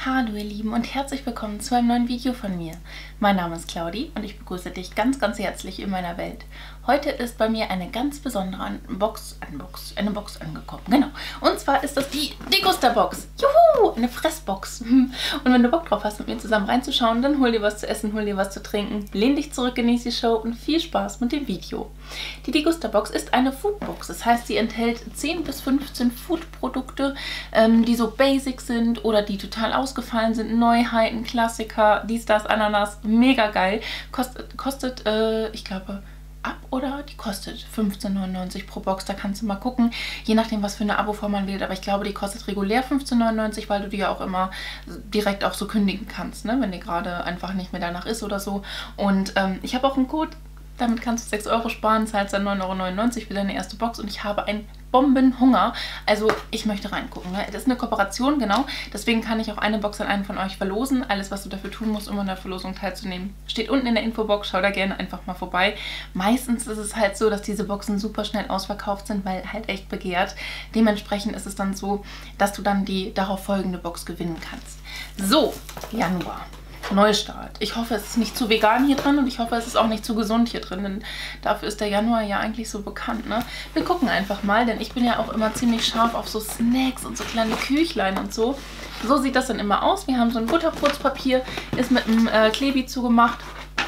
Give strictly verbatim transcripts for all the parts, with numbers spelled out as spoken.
Hallo ihr Lieben und herzlich willkommen zu einem neuen Video von mir. Mein Name ist Claudi und ich begrüße dich ganz, ganz herzlich in meiner Welt. Heute ist bei mir eine ganz besondere Box, Unbox, eine Box angekommen. Genau. Und zwar ist das die Degusta-Box. Juhu! Eine Fressbox. Und wenn du Bock drauf hast, mit mir zusammen reinzuschauen, dann hol dir was zu essen, hol dir was zu trinken, lehn dich zurück, genieß die Show und viel Spaß mit dem Video. Die Degusta-Box ist eine Foodbox. Das heißt, sie enthält zehn bis fünfzehn Food-Produkte, ähm, die so basic sind oder die total ausgefallen sind. Neuheiten, Klassiker, dies, das, Ananas. Mega geil. Kostet, kostet äh, ich glaube... ab oder die kostet fünfzehn neunundneunzig pro Box, da kannst du mal gucken, je nachdem was für eine Abo-Form man wählt, aber ich glaube die kostet regulär fünfzehn neunundneunzig, weil du die ja auch immer direkt auch so kündigen kannst, ne? Wenn die gerade einfach nicht mehr danach ist oder so. Und ähm, ich habe auch einen Code, damit kannst du sechs Euro sparen, zahlst dann neun Euro neunundneunzig für deine erste Box und ich habe einen Bombenhunger. Also ich möchte reingucken. Ne? Das ist eine Kooperation, genau. Deswegen kann ich auch eine Box an einen von euch verlosen. Alles, was du dafür tun musst, um an der Verlosung teilzunehmen, steht unten in der Infobox. Schau da gerne einfach mal vorbei. Meistens ist es halt so, dass diese Boxen super schnell ausverkauft sind, weil halt echt begehrt. Dementsprechend ist es dann so, dass du dann die darauf folgende Box gewinnen kannst. So, Januar. Neustart. Ich hoffe, es ist nicht zu vegan hier drin und ich hoffe, es ist auch nicht zu gesund hier drin, denn dafür ist der Januar ja eigentlich so bekannt, ne? Wir gucken einfach mal, denn ich bin ja auch immer ziemlich scharf auf so Snacks und so kleine Küchlein und so. So sieht das dann immer aus. Wir haben so ein Butterputzpapier, ist mit einem äh, Klebi zugemacht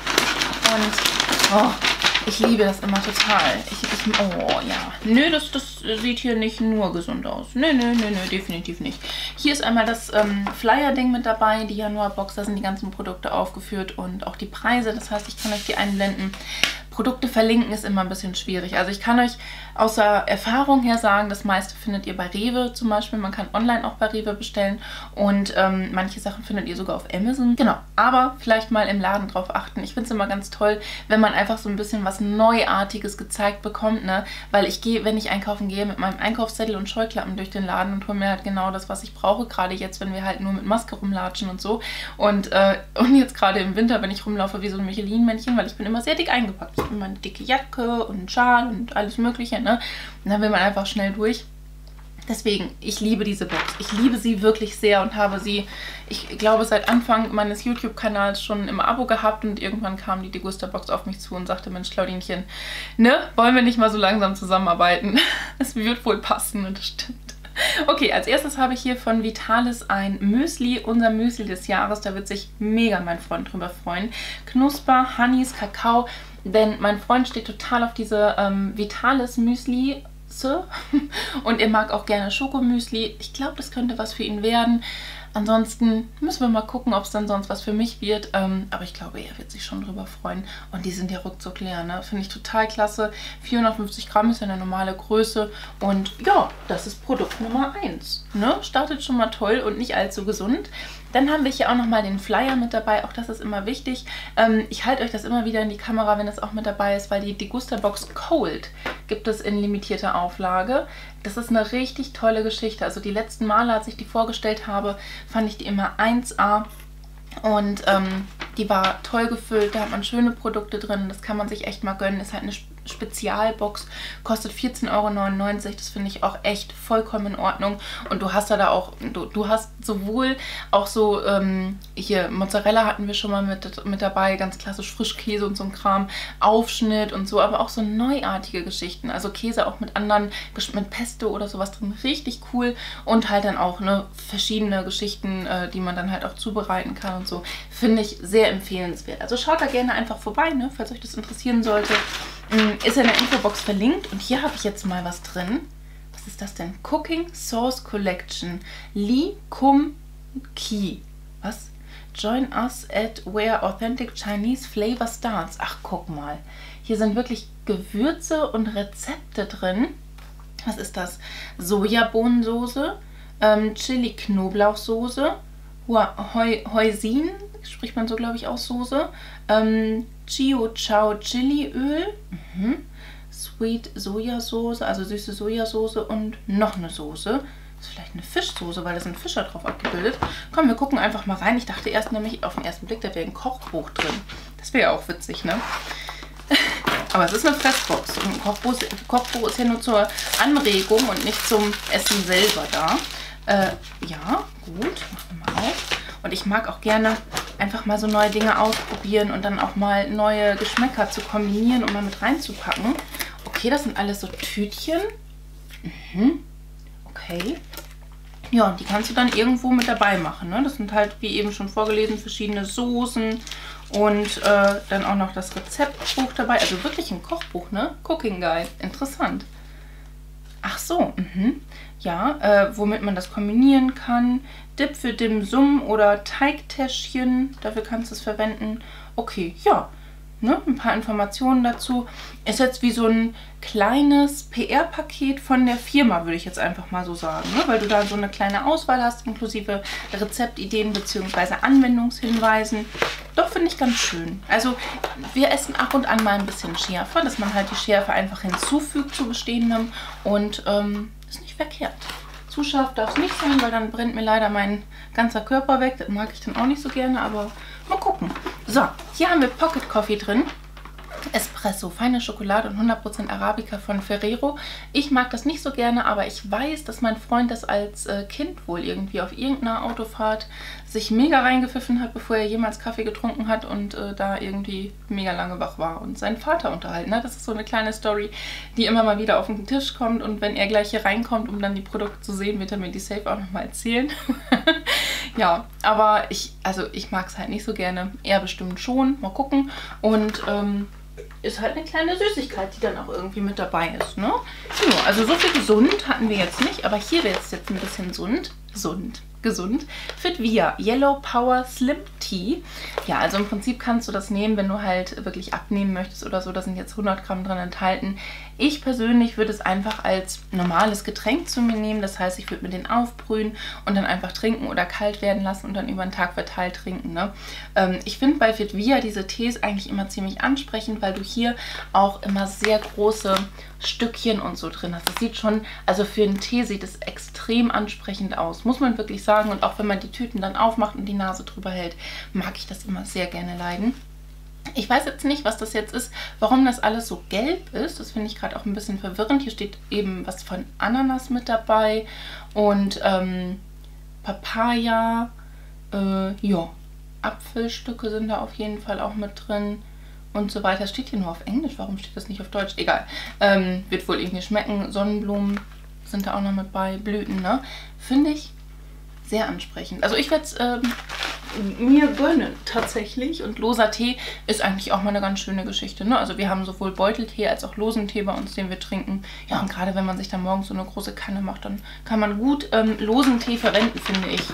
und oh, ich liebe das immer total. Ich, ich, oh ja. Nö, das, das sieht hier nicht nur gesund aus. Nö, nö, nö, nö, definitiv nicht. Hier ist einmal das ähm, Flyer-Ding mit dabei, die Januar-Box. Da sind die ganzen Produkte aufgeführt und auch die Preise. Das heißt, ich kann euch die einblenden. Produkte verlinken ist immer ein bisschen schwierig. Also ich kann euch außer Erfahrung her sagen, das meiste findet ihr bei Rewe zum Beispiel. Man kann online auch bei Rewe bestellen und ähm, manche Sachen findet ihr sogar auf Amazon. Genau, aber vielleicht mal im Laden drauf achten. Ich finde es immer ganz toll, wenn man einfach so ein bisschen was Neuartiges gezeigt bekommt, ne? Weil ich gehe, wenn ich einkaufen gehe, mit meinem Einkaufszettel und Scheuklappen durch den Laden und hole mir halt genau das, was ich brauche. Gerade jetzt, wenn wir halt nur mit Maske rumlatschen und so. Und, äh, und jetzt gerade im Winter, wenn ich rumlaufe wie so ein Michelin-Männchen, weil ich bin immer sehr dick eingepackt. Ich habe immer eine dicke Jacke und einen Schal und alles mögliche, ne? Und dann will man einfach schnell durch. Deswegen, ich liebe diese Box. Ich liebe sie wirklich sehr und habe sie, ich glaube, seit Anfang meines YouTube-Kanals schon im Abo gehabt und irgendwann kam die Degusta-Box auf mich zu und sagte, Mensch, Claudinchen, ne, wollen wir nicht mal so langsam zusammenarbeiten? Es wird wohl passen und das stimmt. Okay, als erstes habe ich hier von Vitalis ein Müsli, unser Müsli des Jahres. Da wird sich mega mein Freund drüber freuen. Knusper, Honeys, Kakao, denn mein Freund steht total auf diese ähm, Vitalis Müsli und er mag auch gerne Schokomüsli. Ich glaube, das könnte was für ihn werden. Ansonsten müssen wir mal gucken, ob es dann sonst was für mich wird. Ähm, aber ich glaube, er wird sich schon drüber freuen. Und die sind ja ruckzuck leer, ne? Finde ich total klasse. vierhundertfünfzig Gramm ist ja eine normale Größe. Und ja, das ist Produkt Nummer eins. Ne? Startet schon mal toll und nicht allzu gesund. Dann haben wir hier auch nochmal den Flyer mit dabei. Auch das ist immer wichtig. Ähm, ich halte euch das immer wieder in die Kamera, wenn das auch mit dabei ist, weil die Degusta-Box Cold gibt es in limitierter Auflage. Das ist eine richtig tolle Geschichte. Also die letzten Male, als ich die vorgestellt habe, fand ich die immer eins A. Und ähm, die war toll gefüllt. Da hat man schöne Produkte drin. Das kann man sich echt mal gönnen. Ist halt eine Spezialbox, kostet vierzehn Euro neunundneunzig, das finde ich auch echt vollkommen in Ordnung und du hast da, da auch, du, du hast sowohl auch so, ähm, hier Mozzarella hatten wir schon mal mit, mit dabei, ganz klassisch Frischkäse und so ein Kram, Aufschnitt und so, aber auch so neuartige Geschichten, also Käse auch mit anderen, mit Pesto oder sowas drin, richtig cool und halt dann auch ne, verschiedene Geschichten, äh, die man dann halt auch zubereiten kann und so, finde ich sehr empfehlenswert. Also schaut da gerne einfach vorbei, ne, falls euch das interessieren sollte. Ist in der Infobox verlinkt und hier habe ich jetzt mal was drin. Was ist das denn? Cooking Sauce Collection. Lee Kum Ki. Was? Join us at where authentic Chinese flavor starts. Ach, guck mal. Hier sind wirklich Gewürze und Rezepte drin. Was ist das? Sojabohnensoße, ähm, Chili-Knoblauchsoße, Hoisin, spricht man so, glaube ich, aus Soße, ähm, Chiu Chow Chili Öl, mhm. Sweet Sojasauce, also süße Sojasauce und noch eine Soße. Das ist vielleicht eine Fischsoße, weil da sind Fische drauf abgebildet. Komm, wir gucken einfach mal rein. Ich dachte erst nämlich auf den ersten Blick, da wäre ein Kochbuch drin. Das wäre ja auch witzig, ne? Aber es ist eine Fressbox. Und ein Kochbuch, Kochbuch ist ja nur zur Anregung und nicht zum Essen selber da. Äh, ja, gut, machen wir mal auf. Und ich mag auch gerne einfach mal so neue Dinge ausprobieren und dann auch mal neue Geschmäcker zu kombinieren und mal mit reinzupacken. Okay, das sind alles so Tütchen. Mhm. Okay. Ja, die kannst du dann irgendwo mit dabei machen, ne? Das sind halt, wie eben schon vorgelesen, verschiedene Soßen und äh, dann auch noch das Rezeptbuch dabei. Also wirklich ein Kochbuch, ne? Cooking Guide. Interessant. Ach so, mhm. Ja, äh, womit man das kombinieren kann. Dip für Dim Sum oder Teigtäschchen. Dafür kannst du es verwenden. Okay, ja. Ne, ein paar Informationen dazu. Ist jetzt wie so ein kleines P R-Paket von der Firma, würde ich jetzt einfach mal so sagen. Ne? Weil du da so eine kleine Auswahl hast, inklusive Rezeptideen bzw. Anwendungshinweisen. Doch, finde ich ganz schön. Also wir essen ab und an mal ein bisschen Schärfe, dass man halt die Schärfe einfach hinzufügt zu bestehendem. Und ähm, ist nicht verkehrt. Zu scharf darf es nicht sein, weil dann brennt mir leider mein ganzer Körper weg. Das mag ich dann auch nicht so gerne, aber mal gucken. So, hier haben wir Pocket Coffee drin. Espresso, feine Schokolade und hundert Prozent Arabica von Ferrero. Ich mag das nicht so gerne, aber ich weiß, dass mein Freund das als äh, Kind wohl irgendwie auf irgendeiner Autofahrt sich mega reingepfiffen hat, bevor er jemals Kaffee getrunken hat und äh, da irgendwie mega lange wach war und seinen Vater unterhalten hat. Das ist so eine kleine Story, die immer mal wieder auf den Tisch kommt und wenn er gleich hier reinkommt, um dann die Produkte zu sehen, wird er mir die safe auch nochmal erzählen. Ja, aber ich, also ich mag es halt nicht so gerne. Er bestimmt schon. Mal gucken. Und ähm, ist halt eine kleine Süßigkeit, die dann auch irgendwie mit dabei ist, ne? Ja, also so viel gesund hatten wir jetzt nicht, aber hier wird es jetzt ein bisschen gesund. Gesund. Gesund. Fitvia Yellow Power Slim Tea. Ja, also im Prinzip kannst du das nehmen, wenn du halt wirklich abnehmen möchtest oder so. Da sind jetzt hundert Gramm drin enthalten. Ich persönlich würde es einfach als normales Getränk zu mir nehmen. Das heißt, ich würde mir den aufbrühen und dann einfach trinken oder kalt werden lassen und dann über den Tag verteilt trinken. Ne? Ähm, ich finde bei Fitvia diese Tees eigentlich immer ziemlich ansprechend, weil du hier auch immer sehr große Stückchen und so drin hast. Das sieht schon, also für einen Tee sieht es extrem ansprechend aus, muss man wirklich sagen. Und auch wenn man die Tüten dann aufmacht und die Nase drüber hält, mag ich das immer sehr gerne leiden. Ich weiß jetzt nicht, was das jetzt ist, warum das alles so gelb ist. Das finde ich gerade auch ein bisschen verwirrend. Hier steht eben was von Ananas mit dabei und ähm, Papaya, äh, ja, Apfelstücke sind da auf jeden Fall auch mit drin. Und so weiter. Steht hier nur auf Englisch. Warum steht das nicht auf Deutsch? Egal. Ähm, wird wohl irgendwie schmecken. Sonnenblumen sind da auch noch mit bei. Blüten, ne? Finde ich sehr ansprechend. Also ich werde es ähm, mir gönnen tatsächlich. Und loser Tee ist eigentlich auch mal eine ganz schöne Geschichte, ne? Also wir haben sowohl Beuteltee als auch losen Tee bei uns, den wir trinken. Ja, und gerade wenn man sich dann morgens so eine große Kanne macht, dann kann man gut ähm, losen Tee verwenden, finde ich.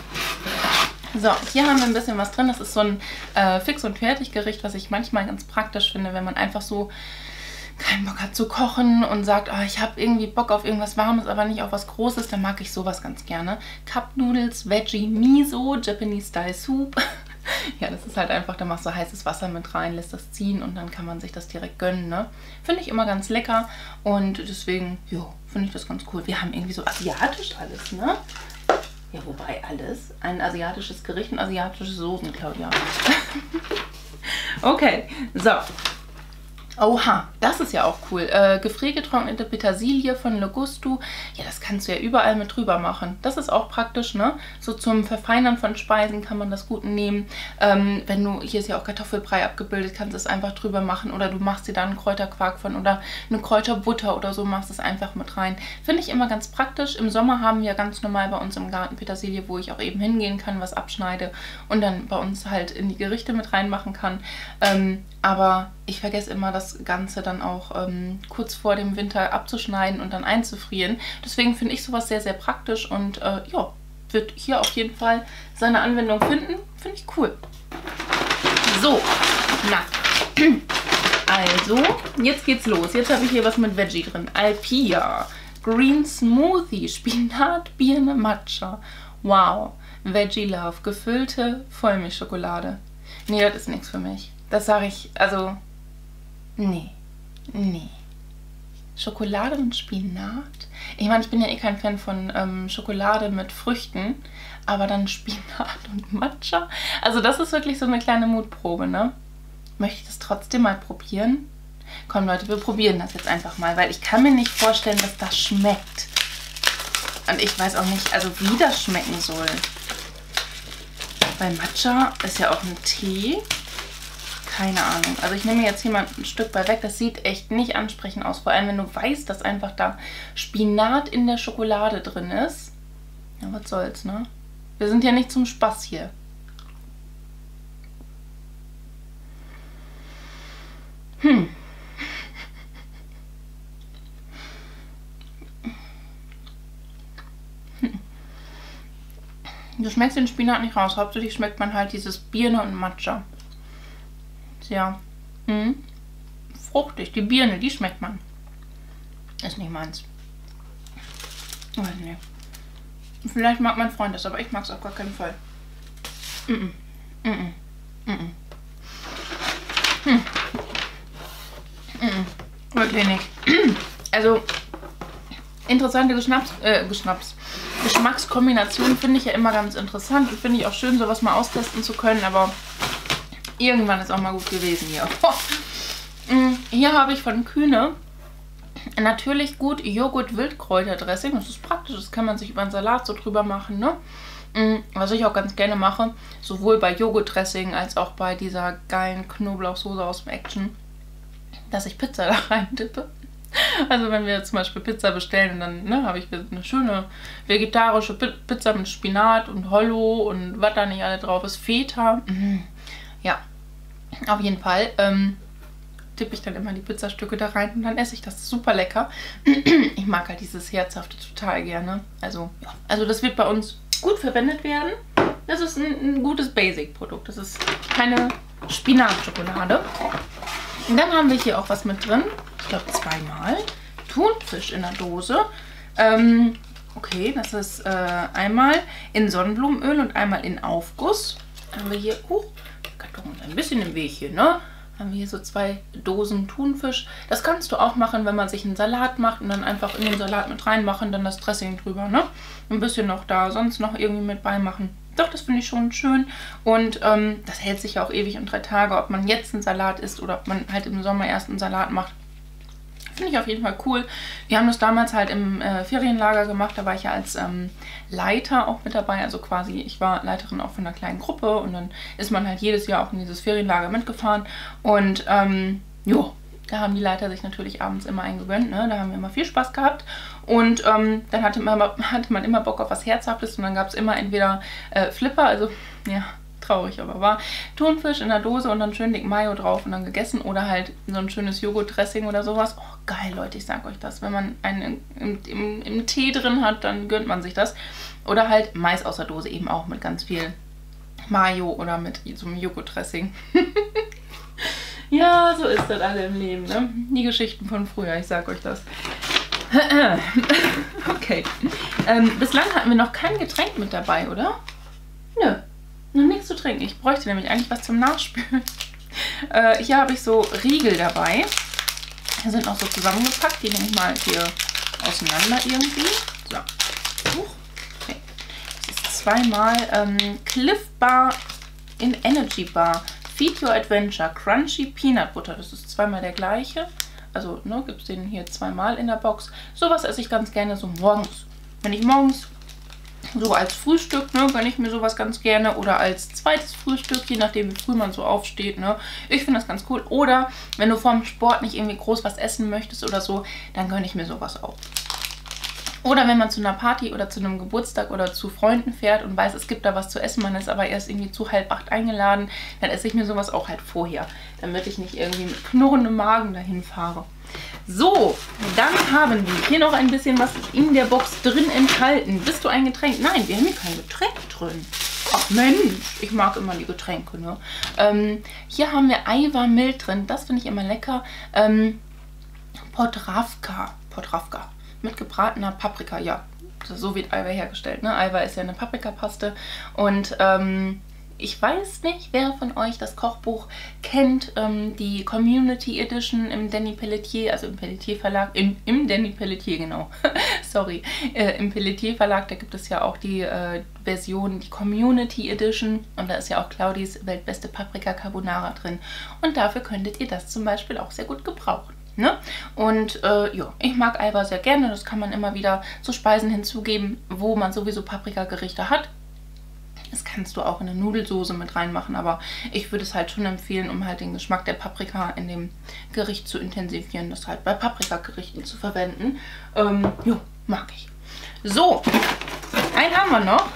So, hier haben wir ein bisschen was drin. Das ist so ein äh, Fix- und Fertiggericht, was ich manchmal ganz praktisch finde, wenn man einfach so keinen Bock hat zu kochen und sagt, oh, ich habe irgendwie Bock auf irgendwas Warmes, aber nicht auf was Großes, dann mag ich sowas ganz gerne. Cup Noodles, Veggie Miso, Japanese Style Soup. Ja, das ist halt einfach, da machst du heißes Wasser mit rein, lässt das ziehen und dann kann man sich das direkt gönnen, ne? Finde ich immer ganz lecker und deswegen, jo, finde ich das ganz cool. Wir haben irgendwie so asiatisch alles, ne? Ja, wobei alles. Ein asiatisches Gericht und asiatische Soßen, Claudia. Okay, so. Oha, das ist ja auch cool. Äh, gefriergetrocknete Petersilie von Le Gusto. Ja, das kannst du ja überall mit drüber machen. Das ist auch praktisch, ne? So zum Verfeinern von Speisen kann man das gut nehmen. Ähm, wenn du, hier ist ja auch Kartoffelbrei abgebildet, kannst du es einfach drüber machen. Oder du machst dir da einen Kräuterquark von oder eine Kräuterbutter oder so, machst es einfach mit rein. Finde ich immer ganz praktisch. Im Sommer haben wir ganz normal bei uns im Garten Petersilie, wo ich auch eben hingehen kann, was abschneide und dann bei uns halt in die Gerichte mit reinmachen kann. Ähm, aber ich vergesse immer, das Ganze dann auch ähm, kurz vor dem Winter abzuschneiden und dann einzufrieren. Deswegen finde ich sowas sehr, sehr praktisch und äh, ja, wird hier auf jeden Fall seine Anwendung finden. Finde ich cool. So, na, also, jetzt geht's los. Jetzt habe ich hier was mit Veggie drin. Alpia, Green Smoothie, Spinat, Birne, Matcha. Wow, Veggie Love, gefüllte Vollmilchschokolade. Nee, das ist nichts für mich. Das sage ich, also, nee, nee. Schokolade und Spinat? Ich meine, ich bin ja eh kein Fan von ähm, Schokolade mit Früchten, aber dann Spinat und Matcha? Also das ist wirklich so eine kleine Mutprobe, ne? Möchte ich das trotzdem mal probieren? Komm Leute, wir probieren das jetzt einfach mal, weil ich kann mir nicht vorstellen, dass das schmeckt. Und ich weiß auch nicht, also wie das schmecken soll. Weil Matcha ist ja auch ein Tee. Keine Ahnung. Also ich nehme jetzt hier mal ein Stück bei weg. Das sieht echt nicht ansprechend aus. Vor allem, wenn du weißt, dass einfach da Spinat in der Schokolade drin ist. Ja, was soll's, ne? Wir sind ja nicht zum Spaß hier. Hm. Du schmeckst den Spinat nicht raus. Hauptsächlich schmeckt man halt dieses Birne und Matcha. Sehr hm, fruchtig. Die Birne, die schmeckt man. Ist nicht meins. Weiß nicht. Vielleicht mag mein Freund das, aber ich mag es auf gar keinen Fall. Mm -mm. Mm -mm. Mm -mm. Hm. Mm -mm. Wirklich nicht. Also, interessante Geschnaps, äh, Geschnaps. Geschmackskombinationen finde ich ja immer ganz interessant und finde ich auch schön, sowas mal austesten zu können, aber irgendwann ist auch mal gut gewesen hier. Hier habe ich von Kühne natürlich gut Joghurt-Wildkräuter-Dressing. Das ist praktisch, das kann man sich über einen Salat so drüber machen, ne? Was ich auch ganz gerne mache, sowohl bei Joghurt-Dressing als auch bei dieser geilen Knoblauchsoße aus dem Action, dass ich Pizza da rein tippe. Also wenn wir zum Beispiel Pizza bestellen und dann ne, habe ich eine schöne vegetarische Pizza mit Spinat und Hollo und was da nicht alle drauf ist, Feta. Mhm. Ja, auf jeden Fall ähm, tippe ich dann immer die Pizzastücke da rein und dann esse ich das super lecker. Ich mag halt dieses Herzhafte total gerne. Also, ja. Also das wird bei uns gut verwendet werden. Das ist ein, ein gutes Basic-Produkt. Das ist keine Spinatschokolade. Und dann haben wir hier auch was mit drin. Ich glaube zweimal. Thunfisch in der Dose. Ähm, okay, das ist äh, einmal in Sonnenblumenöl und einmal in Aufguss. Dann haben wir hier, uh, der Karton ist ein bisschen im Weg hier, ne? Haben wir hier so zwei Dosen Thunfisch. Das kannst du auch machen, wenn man sich einen Salat macht und dann einfach in den Salat mit reinmachen, dann das Dressing drüber, ne? Ein bisschen noch da, sonst noch irgendwie mit beimachen. Doch, das finde ich schon schön. Und ähm, das hält sich ja auch ewig und drei Tage, ob man jetzt einen Salat isst oder ob man halt im Sommer erst einen Salat macht. Finde ich auf jeden Fall cool. Wir haben das damals halt im äh, Ferienlager gemacht. Da war ich ja als ähm, Leiter auch mit dabei. Also quasi, ich war Leiterin auch von einer kleinen Gruppe. Und dann ist man halt jedes Jahr auch in dieses Ferienlager mitgefahren. Und ähm, jo, da haben die Leiter sich natürlich abends immer eingegönnt. Ne? Da haben wir immer viel Spaß gehabt. Und ähm, dann hatte man, hatte man immer Bock auf was Herzhaftes. Und dann gab es immer entweder äh, Flipper, also ja, traurig aber war, Thunfisch in der Dose und dann schön dick Mayo drauf und dann gegessen. Oder halt so ein schönes Joghurt-Dressing oder sowas. Oh, geil, Leute, ich sag euch das. Wenn man einen im, im, im Tee drin hat, dann gönnt man sich das. Oder halt Mais aus der Dose eben auch mit ganz viel Mayo oder mit so einem Joghurt-Dressing. Ja, so ist das alle im Leben, ne? Die Geschichten von früher, ich sag euch das. Okay. Ähm, bislang hatten wir noch kein Getränk mit dabei, oder? Nö, noch nichts zu trinken. Ich bräuchte nämlich eigentlich was zum Nachspülen. Äh, hier habe ich so Riegel dabei. Die sind noch so zusammengepackt. Die nehme ich mal hier auseinander irgendwie. So. Okay. Das ist zweimal ähm, Cliff Bar in Energy Bar. Feed Your Adventure Crunchy Peanut Butter. Das ist zweimal der gleiche. Also, ne, gibt es den hier zweimal in der Box. Sowas esse ich ganz gerne so morgens. Wenn ich morgens so als Frühstück, ne, gönne ich mir sowas ganz gerne. Oder als zweites Frühstück, je nachdem wie früh man so aufsteht, ne. Ich finde das ganz cool. Oder wenn du vorm Sport nicht irgendwie groß was essen möchtest oder so, dann gönne ich mir sowas auch. Oder wenn man zu einer Party oder zu einem Geburtstag oder zu Freunden fährt und weiß, es gibt da was zu essen, man ist aber erst irgendwie zu halb acht eingeladen, dann esse ich mir sowas auch halt vorher, damit ich nicht irgendwie mit knurrendem Magen dahin fahre. So, dann haben wir hier noch ein bisschen was in der Box drin enthalten. Bist du ein Getränk? Nein, wir haben hier kein Getränk drin. Ach Mensch, ich mag immer die Getränke, ne? Ähm, hier haben wir Aiwa Mild drin, das finde ich immer lecker. Ähm, Podravka, Podravka. Mit gebratener Paprika, ja, so wird Aiwa hergestellt, ne? Aiwa ist ja eine Paprikapaste und ähm, ich weiß nicht, wer von euch das Kochbuch kennt, ähm, die Community Edition im Danny Pelletier, also im Pelletier Verlag, im, im Danny Pelletier, genau, sorry, äh, im Pelletier Verlag, da gibt es ja auch die äh, Version, die Community Edition und da ist ja auch Claudis weltbeste Paprika Carbonara drin und dafür könntet ihr das zum Beispiel auch sehr gut gebrauchen. Ne? Und äh, ja, ich mag Aiwa sehr gerne. Das kann man immer wieder zu Speisen hinzugeben, wo man sowieso Paprikagerichte hat. Das kannst du auch in eine Nudelsoße mit reinmachen, aber ich würde es halt schon empfehlen, um halt den Geschmack der Paprika in dem Gericht zu intensivieren, das halt bei Paprikagerichten zu verwenden. Ähm, jo, mag ich. So, einen haben wir noch.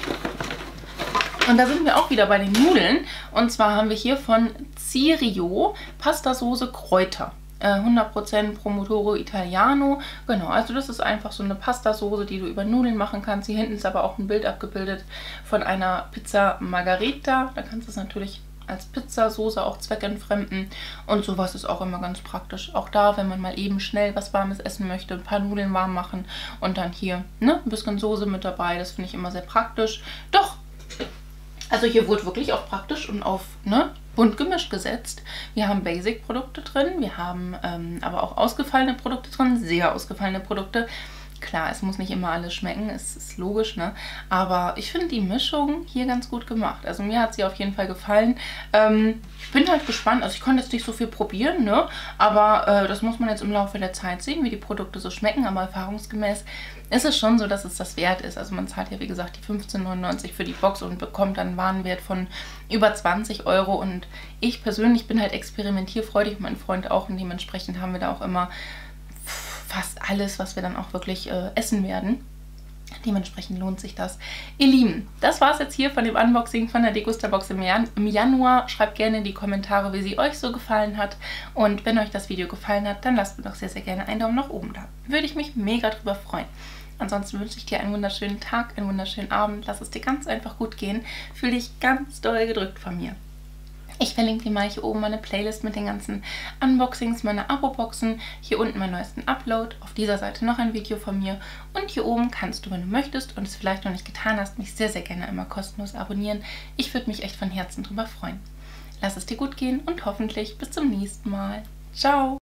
Und da sind wir auch wieder bei den Nudeln. Und zwar haben wir hier von Cirio Pastasoße Kräuter. hundert Prozent Pomodoro Italiano. Genau, also das ist einfach so eine Pastasoße, die du über Nudeln machen kannst. Hier hinten ist aber auch ein Bild abgebildet von einer Pizza Margherita. Da kannst du es natürlich als Pizzasoße auch zweckentfremden. Und sowas ist auch immer ganz praktisch. Auch da, wenn man mal eben schnell was Warmes essen möchte, ein paar Nudeln warm machen und dann hier ne, ein bisschen Soße mit dabei. Das finde ich immer sehr praktisch. Doch, also hier wurde wirklich auch praktisch und auf ne, bunt gemischt gesetzt. Wir haben Basic-Produkte drin, wir haben ähm, aber auch ausgefallene Produkte drin, sehr ausgefallene Produkte. Klar, es muss nicht immer alles schmecken, es ist logisch, ne? Aber ich finde die Mischung hier ganz gut gemacht. Also mir hat sie auf jeden Fall gefallen. Ähm, ich bin halt gespannt, also ich konnte jetzt nicht so viel probieren, ne? Aber äh, das muss man jetzt im Laufe der Zeit sehen, wie die Produkte so schmecken. Aber erfahrungsgemäß ist es schon so, dass es das wert ist. Also man zahlt ja wie gesagt die fünfzehn neunundneunzig für die Box und bekommt dann einen Warenwert von über zwanzig Euro. Und ich persönlich bin halt experimentierfreudig, mein Freund auch. Und dementsprechend haben wir da auch immer fast alles, was wir dann auch wirklich äh, essen werden. Dementsprechend lohnt sich das. Ihr Lieben, das war es jetzt hier von dem Unboxing von der Degusta-Box im, Jan im Januar. Schreibt gerne in die Kommentare, wie sie euch so gefallen hat. Und wenn euch das Video gefallen hat, dann lasst mir doch sehr, sehr gerne einen Daumen nach oben da. Würde ich mich mega drüber freuen. Ansonsten wünsche ich dir einen wunderschönen Tag, einen wunderschönen Abend. Lass es dir ganz einfach gut gehen. Fühl dich ganz doll gedrückt von mir. Ich verlinke dir mal hier oben meine Playlist mit den ganzen Unboxings, meine Abo-Boxen. Hier unten meinen neuesten Upload. Auf dieser Seite noch ein Video von mir. Und hier oben kannst du, wenn du möchtest und es vielleicht noch nicht getan hast, mich sehr, sehr gerne einmal kostenlos abonnieren. Ich würde mich echt von Herzen drüber freuen. Lass es dir gut gehen und hoffentlich bis zum nächsten Mal. Ciao!